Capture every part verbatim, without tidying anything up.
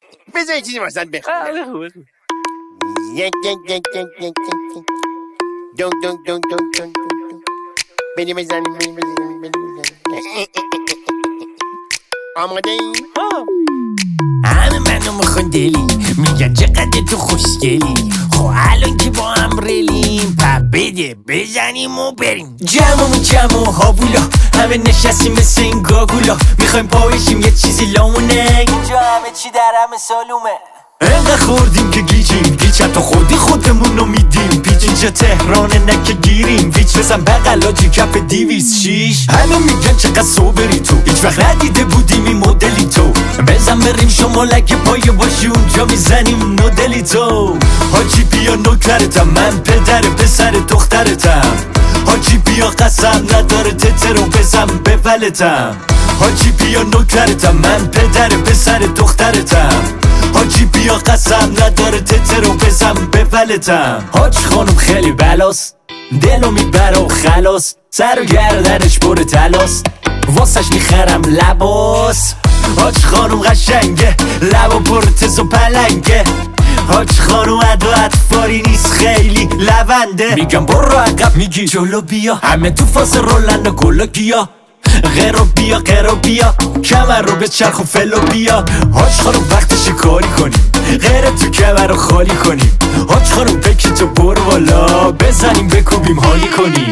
بذار چیزی واسط بخونم. یک یک یک یک یک یک دون دون دون دون دون بریم بزنیم بریم بزنیم بریم بزنیم. آماده ای؟ همه منو میخون دلی میگن چقدر تو خوشگلی. خب الان که با هم ریلیم پا بده بزنیم و بریم. جمعمون جمع و هاوولا همه نشستیم مثل این گاگولا. میخوایم پایشیم یه چیزی لامونه. اینجا همه چی در همه سالومه. انقدر خوردیم که گیجیم گیج حتی خودی خودمون رو میدیم پیچ. اینجا تهرانه نه که گیریم ویچ. بزن بغلاجی کف دیویس شیش. همه میگن چقدر صبری تو هیچ وقت ندیده بودیم این مدلی تو. بزن بریم شمالک پایه باشی اونجا میزنیم نودلی تو. حاجی بیا نوکرتم من پدر پسر دخترتم. حاجی بیا قسم نداره تتر و بزن بولتم. حاجی بیا نوکرتم من پدر پسر دخترتم. حاجی بیا قسم نداره تتر و بزن بولتم. حاج خانم خیلی بلاست دلو میبره و خلاص. سر و گردنش پر تلاست واسش میخرم لباس. حاج خانم قشنگه لبا پر تز و پلنگه. حاج خانم ادو اطفاری نیست خیلی لونده. میگم برو عقب میگی جلو بیا. همه تو فاز رولن و گلو گیا. غیرو بیا غیرو بیا کمر رو به چرخ و فلو بیا. حاج خانم وقتش کاری کنیم غیر تو کمر رو خالی کنیم. حاج خانم بکی تو برو بالا بزنیم بکوبیم حالی کنیم.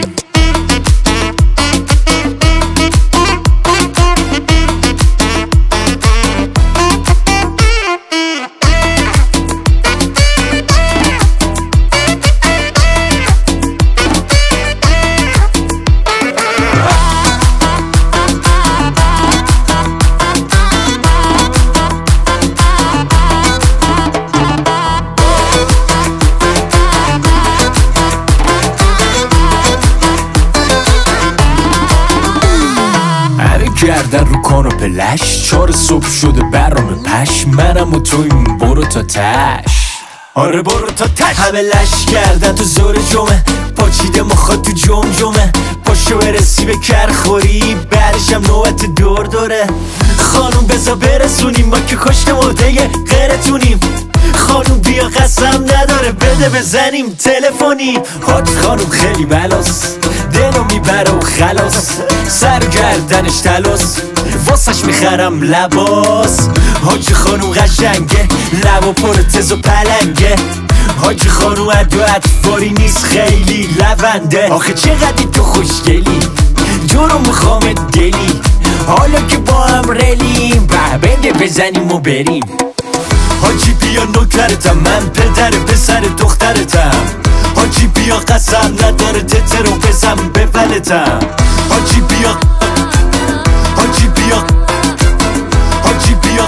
گردن رو کانو پلش چار صبح شده برام پش. منم و تویم برو تا تش. آره برو تا تش. همه لش کردن تو زور جمعه پاچیده مخواد تو جم جمعه. پاشو برسی به کرخوری بعدشم نوبت دور دوره. خانوم بزا برسونیم ما که کشت مرده غیرتونیم. خانوم بیا قسم نداره بده بزنیم تلفنی. حاج خانوم خیلی بلاست دلو میبره و خلاص. سر گردنش تلاس واسش میخرم لباس. حاج خانوم قشنگه لبا پر تز و پلنگه. حاج خانوم ادو اطفاری نیست خیلی لونده. آخه چقدر تو خوشگلی جورو میخوامت دلی. حالا که با هم ریلیم به بده بزنیم و بریم. حاجی بیا نوکرتم من پدر پسر دخترتم. حاجی بیا قسم نداره تتر و بزن بولتم. حاجی بیا حاجی بیا حاجی بیا.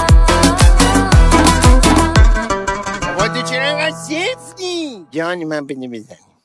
بابا تو چرا اینقدر سفتی؟ جانی من بده بزنیم.